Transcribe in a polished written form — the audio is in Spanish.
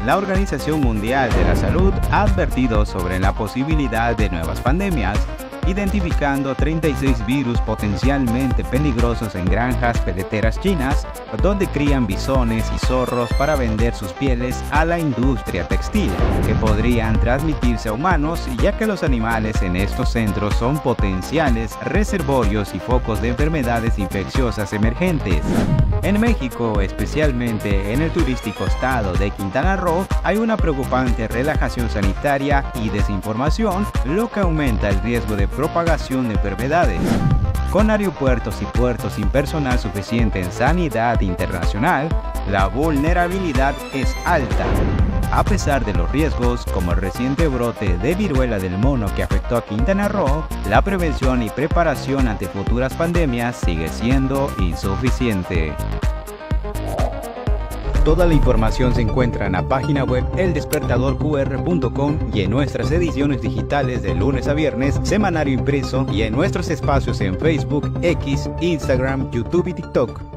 la Organización Mundial de la Salud ha advertido sobre la posibilidad de nuevas pandemias, identificando 36 virus potencialmente peligrosos en granjas peleteras chinas, donde crían bisones y zorros para vender sus pieles a la industria textil, que podrían transmitirse a humanos, ya que los animales en estos centros son potenciales reservorios y focos de enfermedades infecciosas emergentes. En México, especialmente en el turístico estado de Quintana Roo, hay una preocupante relajación sanitaria y desinformación, lo que aumenta el riesgo de propagación de enfermedades. Con aeropuertos y puertos sin personal suficiente en sanidad internacional, la vulnerabilidad es alta. A pesar de los riesgos, como el reciente brote de viruela del mono que afectó a Quintana Roo, la prevención y preparación ante futuras pandemias sigue siendo insuficiente. Toda la información se encuentra en la página web eldespertadorqr.com y en nuestras ediciones digitales de lunes a viernes, semanario impreso, y en nuestros espacios en Facebook, X, Instagram, YouTube y TikTok.